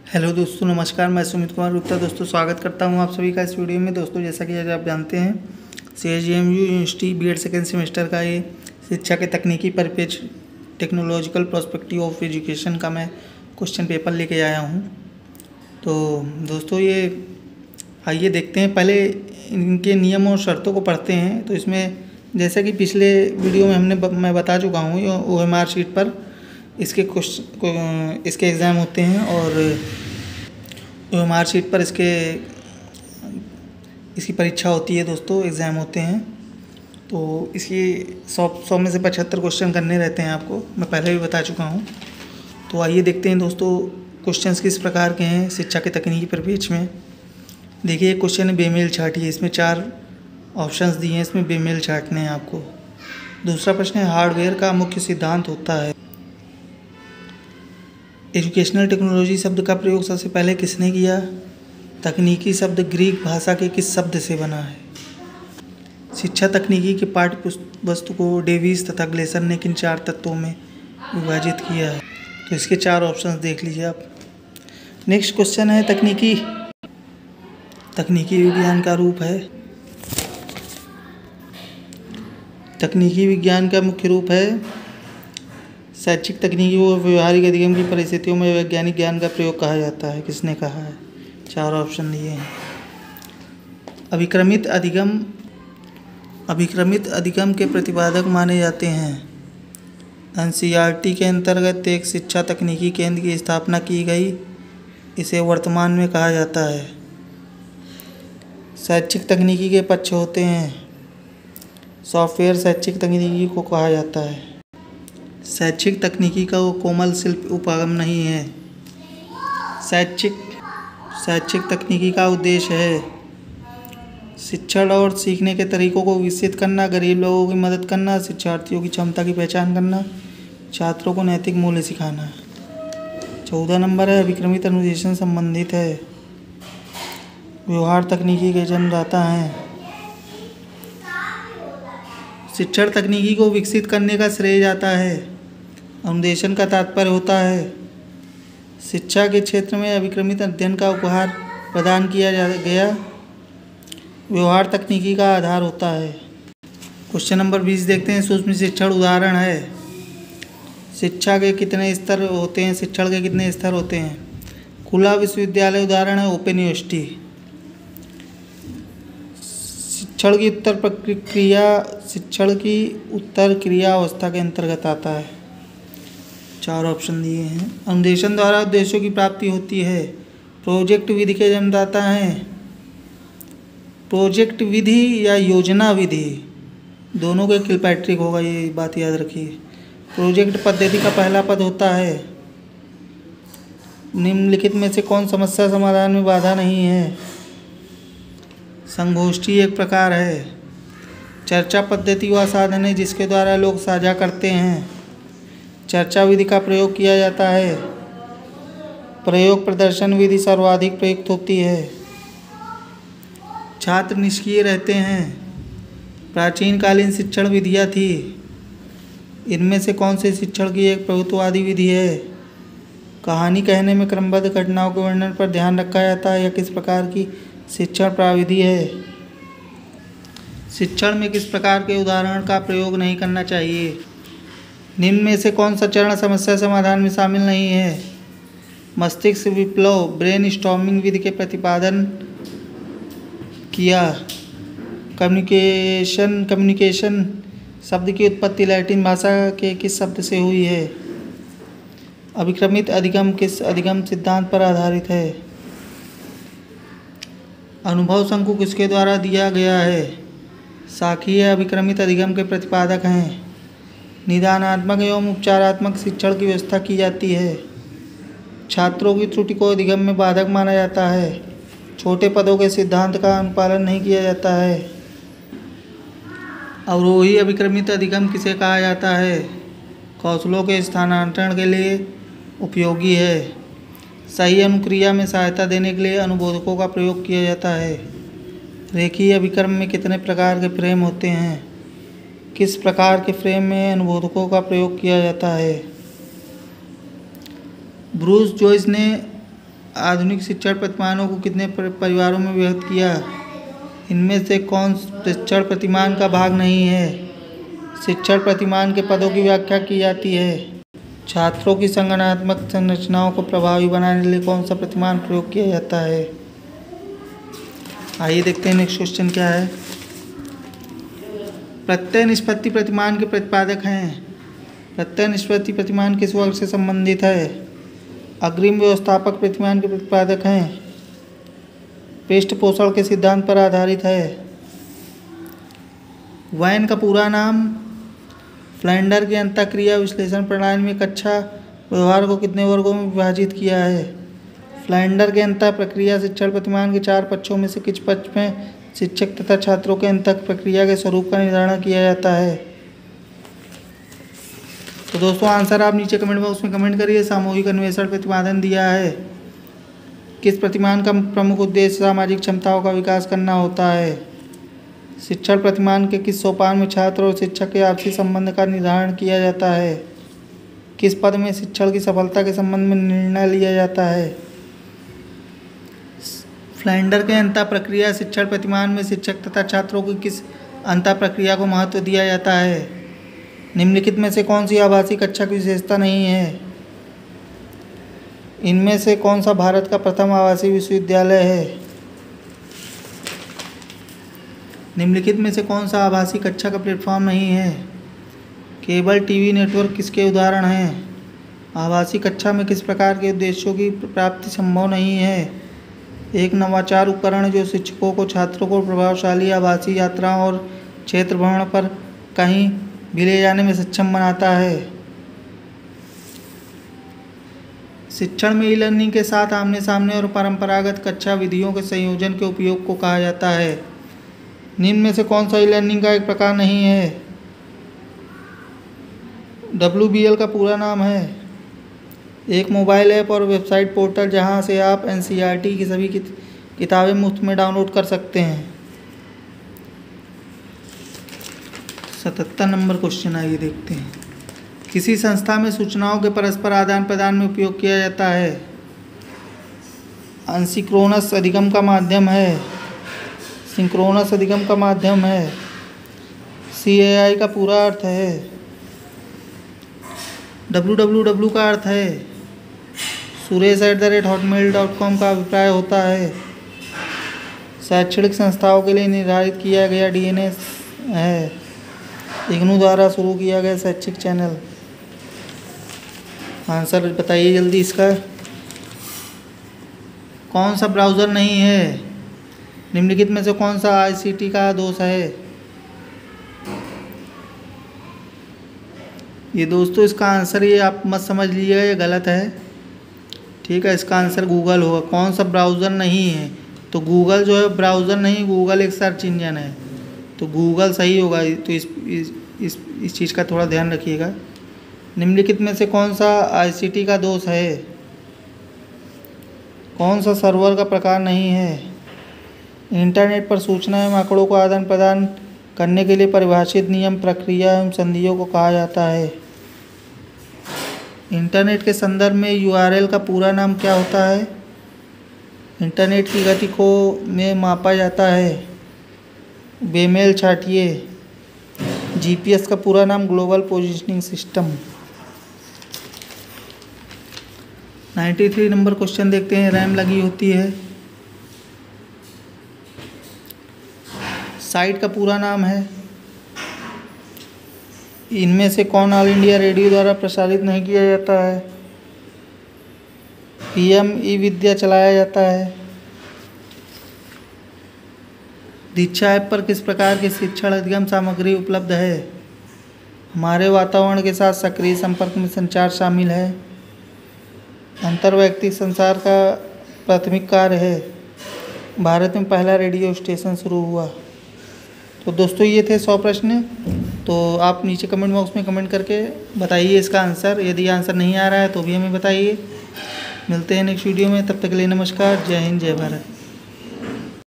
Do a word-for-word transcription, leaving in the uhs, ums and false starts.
Hello दोस्तों, नमस्कार। मैं सुमित कुमार गुप्ता दोस्तों स्वागत करता हूं आप सभी का इस वीडियो में। दोस्तों, जैसा कि आज आप जानते हैं, C G M U university B Ed second semester का ये शिक्षा के तकनीकी परिप्रेक्ष्य टेक्नोलॉजिकल प्रोस्पेक्टिव ऑफ एजुकेशन का मैं क्वेश्चन पेपर लेके आया हूं। तो दोस्तों, ये आइए देखते हैं, पहले इनके नियम और शर्तों को पढ़ते हैं। तो इसमें जैसा कि पिछले वीडियो में हमने मैं बता चुका हूँ, ओ एम आर शीट पर इसके क्वेश्चन इसके एग्ज़ाम होते हैं और ओ एम आर शीट पर इसके इसकी परीक्षा होती है दोस्तों, एग्ज़ाम होते हैं। तो इसकी सौ सौ में से पचहत्तर क्वेश्चन करने रहते हैं आपको, मैं पहले भी बता चुका हूँ। तो आइए देखते हैं दोस्तों, क्वेश्चंस किस प्रकार के हैं शिक्षा के तकनीकी परिप्रेक्ष्य में। देखिए, क्वेश्चन है बेमेल छाटिए। इसमें चार ऑप्शंस दिए हैं, इसमें बेमेल छाटने हैं आपको। दूसरा प्रश्न है हार्डवेयर का मुख्य सिद्धांत होता है। एजुकेशनल टेक्नोलॉजी शब्द का प्रयोग सबसे पहले किसने किया? तकनीकी शब्द ग्रीक भाषा के किस शब्द से बना है? शिक्षा तकनीकी के पाठ्य वस्तु को डेविस तथा ग्लेसन ने किन चार तत्वों में विभाजित किया है? तो इसके चार ऑप्शंस देख लीजिए आप। नेक्स्ट क्वेश्चन है तकनीकी तकनीकी विज्ञान का रूप है। तकनीकी विज्ञान का मुख्य रूप है शैक्षिक तकनीकी व व्यवहारिक अधिगम की परिस्थितियों में वैज्ञानिक ज्ञान का प्रयोग कहा जाता है। किसने कहा है? चार ऑप्शन दिए हैं। अभिक्रमित अधिगम अभिक्रमित अधिगम के प्रतिपादक माने जाते हैं। N C E R T के अंतर्गत एक शिक्षा तकनीकी केंद्र की स्थापना की गई, इसे वर्तमान में कहा जाता है। शैक्षिक तकनीकी के पक्ष होते हैं। सॉफ्टवेयर शैक्षिक तकनीकी को कहा जाता है। शैक्षिक तकनीकी का वो कोमल शिल्प उपागम नहीं है। शैक्षिक शैक्षिक तकनीकी का उद्देश्य है शिक्षण और सीखने के तरीकों को विकसित करना, गरीब लोगों की मदद करना, शिक्षार्थियों की क्षमता की पहचान करना, छात्रों को नैतिक मूल्य सिखाना। चौदह नंबर है अभिक्रमित अनुदेशन संबंधित है। व्यवहार तकनीकी के जन्मदाता हैं। शिक्षण तकनीकी को विकसित करने का श्रेय जाता है। अनुदेशन का तात्पर्य होता है शिक्षा के क्षेत्र में अभिक्रमित अध्ययन का उपहार प्रदान किया जा गया। व्यवहार तकनीकी का आधार होता है। क्वेश्चन नंबर बीस देखते हैं। सूक्ष्म शिक्षण उदाहरण है। शिक्षा के कितने स्तर होते हैं? शिक्षण के कितने स्तर होते हैं? खुला विश्वविद्यालय उदाहरण है ओपन यूनिवर्सिटी। शिक्षण की उत्तर प्रक्रिया शिक्षण की उत्तर क्रिया अवस्था के अंतर्गत आता है। चार ऑप्शन दिए हैं। अनुदेशन द्वारा उद्देश्यों की प्राप्ति होती है। प्रोजेक्ट विधि के जन्मदाता हैं। प्रोजेक्ट विधि या योजना विधि दोनों के किलपैट्रिक होगा, ये बात याद रखिए। प्रोजेक्ट पद्धति का पहला पद होता है। निम्नलिखित में से कौन समस्या समाधान में बाधा नहीं है? संगोष्ठी एक प्रकार है। चर्चा पद्धति वह साधन है जिसके द्वारा लोग साझा करते हैं। चर्चा विधि का प्रयोग किया जाता है। प्रयोग प्रदर्शन विधि सर्वाधिक प्रयुक्त होती है। छात्र निष्क्रिय रहते हैं। प्राचीन कालीन शिक्षण विधियाँ थी। इनमें से कौन से शिक्षण की एक प्रभुत्ववादी विधि है? कहानी कहने में क्रमबद्ध घटनाओं के वर्णन पर ध्यान रखा जाता है। या किस प्रकार की शिक्षण प्रविधि है? शिक्षण में किस प्रकार के उदाहरण का प्रयोग नहीं करना चाहिए? निम्न में से कौन सा चरण समस्या समाधान में शामिल नहीं है? मस्तिष्क विप्लव ब्रेन स्टॉर्मिंग विधि के प्रतिपादन किया। कम्युनिकेशन कम्युनिकेशन शब्द की उत्पत्ति लैटिन भाषा के किस शब्द से हुई है? अभिक्रमित अधिगम किस अधिगम सिद्धांत पर आधारित है? अनुभव शंकु किसके द्वारा दिया गया है? साखी अभिक्रमित अधिगम के प्रतिपादक हैं। निदानात्मक एवं उपचारात्मक शिक्षण की व्यवस्था की जाती है। छात्रों की त्रुटि को अधिगम में बाधक माना जाता है। छोटे पदों के सिद्धांत का अनुपालन नहीं किया जाता है। अवरोही अभिक्रमित अधिगम किसे कहा जाता है? कौशलों के स्थानांतरण के लिए उपयोगी है। सही अनुक्रिया में सहायता देने के लिए अनुबोधकों का प्रयोग किया जाता है। रेखीय अभिक्रम में कितने प्रकार के फ्रेम होते हैं? किस प्रकार के फ्रेम में अनुबोधकों का प्रयोग किया जाता है? ब्रूस जॉयस ने आधुनिक शिक्षण प्रतिमानों को कितने परिवारों में विभक्त किया? इनमें से कौन शिक्षण प्रतिमान का भाग नहीं है? शिक्षण प्रतिमान के पदों की व्याख्या की जाती है। छात्रों की संगठनात्मक संरचनाओं को प्रभावी बनाने के लिए कौन सा प्रतिमान प्रयोग किया जाता है? आइए देखते हैं नेक्स्ट क्वेश्चन क्या है। प्रत्यय निष्पत्ति प्रतिमान के प्रतिपादक हैं। प्रत्यय निष्पत्ति प्रतिमान किस वर्ग से संबंधित है? अग्रिम व्यवस्थापक प्रतिमान के प्रतिपादक हैं। पृष्ठपोषण के सिद्धांत पर आधारित है। वैन का पूरा नाम? फ्लैंडर की अंतःक्रिया विश्लेषण प्रणाली में कक्षा व्यवहार को कितने वर्गों में विभाजित किया है? फ्लैंडर के अंतः प्रक्रिया शिक्षण प्रतिमान के चार पक्षों में से किस पक्ष में शिक्षक तथा छात्रों के अंतः प्रक्रिया के स्वरूप का निर्धारण किया जाता है? तो दोस्तों आंसर आप नीचे कमेंट बॉक्स में कमेंट करिए। सामूहिक अन्वेषण प्रतिपादन दिया है। किस प्रतिमान का प्रमुख उद्देश्य सामाजिक क्षमताओं का विकास करना होता है? शिक्षण प्रतिमान के किस सोपान में छात्र और शिक्षक के आपसी संबंध का निर्धारण किया जाता है? किस पद में शिक्षण की सफलता के संबंध में निर्णय लिया जाता है? फ्लैंडर के अंतः प्रक्रिया शिक्षण प्रतिमान में शिक्षक तथा छात्रों की किस अंतः प्रक्रिया को महत्व दिया जाता है? निम्नलिखित में से कौन सी आभासी कक्षा की विशेषता नहीं है? इनमें से कौन सा भारत का प्रथम आवासीय विश्वविद्यालय है? निम्नलिखित में से कौन सा आभासी कक्षा का प्लेटफॉर्म नहीं है? केबल टीवी नेटवर्क किसके उदाहरण हैं? आभासी कक्षा में किस प्रकार के उद्देश्यों की प्राप्ति संभव नहीं है? एक नवाचार उपकरण जो शिक्षकों को छात्रों को प्रभावशाली आभासी यात्राओं और क्षेत्र भ्रमण पर कहीं भी ले जाने में सक्षम बनाता है। शिक्षण में ई लर्निंग के साथ आमने सामने और परंपरागत कक्षा विधियों के संयोजन के उपयोग को कहा जाता है। निम्न में से कौन सा ई लर्निंग का एक प्रकार नहीं है? डब्ल्यू बी एल का पूरा नाम है एक मोबाइल ऐप और वेबसाइट पोर्टल जहां से आप N C E R T की सभी किताबें मुफ्त में डाउनलोड कर सकते हैं। सतहत्तर नंबर क्वेश्चन आइए देखते हैं। किसी संस्था में सूचनाओं के परस्पर आदान प्रदान में उपयोग किया जाता है। अनसिंक्रोनस अधिगम का माध्यम है। सिंक्रोनस अधिगम का माध्यम है। सी ए आई का पूरा अर्थ है। डब्ल्यू डब्ल्यू डब्ल्यू का अर्थ है। Suresh at the rate Hotmail dot com का अभिप्राय होता है। शैक्षणिक संस्थाओं के लिए निर्धारित किया गया डी एन एस है। इग्नू द्वारा शुरू किया गया शैक्षिक चैनल। आंसर बताइए जल्दी इसका। कौन सा ब्राउज़र नहीं है? निम्नलिखित में से कौन सा आई सी टी का दोष है? ये दोस्तों इसका आंसर ये आप मत समझ लीजिएगा, ये गलत है। ठीक है, इसका आंसर गूगल होगा। कौन सा ब्राउज़र नहीं है? तो गूगल जो है ब्राउज़र नहीं, गूगल एक सर्च इंजन है, तो गूगल सही होगा। तो इस इस इस, इस चीज़ का थोड़ा ध्यान रखिएगा। निम्नलिखित में से कौन सा आई सी टी का दोष है? कौन सा सर्वर का प्रकार नहीं है? इंटरनेट पर सूचना एवं आंकड़ों को आदान प्रदान करने के लिए परिभाषित नियम, प्रक्रिया एवं संधियों को कहा जाता है। इंटरनेट के संदर्भ में यू आर एल का पूरा नाम क्या होता है? इंटरनेट की गति को में मापा जाता है। बेमेल छाटिए। जी पी एस का पूरा नाम ग्लोबल पोजिशनिंग सिस्टम। तिरानवे नंबर क्वेश्चन देखते हैं। रैम लगी होती है। साइट का पूरा नाम है। इनमें से कौन ऑल इंडिया रेडियो द्वारा प्रसारित नहीं किया जाता है? पी एम ई विद्या चलाया जाता है। दीक्षा ऐप पर किस प्रकार की शिक्षण अधिगम सामग्री उपलब्ध है? हमारे वातावरण के साथ सक्रिय संपर्क में संचार शामिल है। अंतर्वैयक्तिक संचार का प्राथमिक कार्य है। भारत में पहला रेडियो स्टेशन शुरू हुआ। तो दोस्तों ये थे सौ प्रश्न। तो आप नीचे कमेंट बॉक्स में कमेंट करके बताइए इसका आंसर। यदि आंसर नहीं आ रहा है तो भी हमें बताइए। मिलते हैं नेक्स्ट वीडियो में, तब तक के लिए नमस्कार। जय हिंद, जय भारत।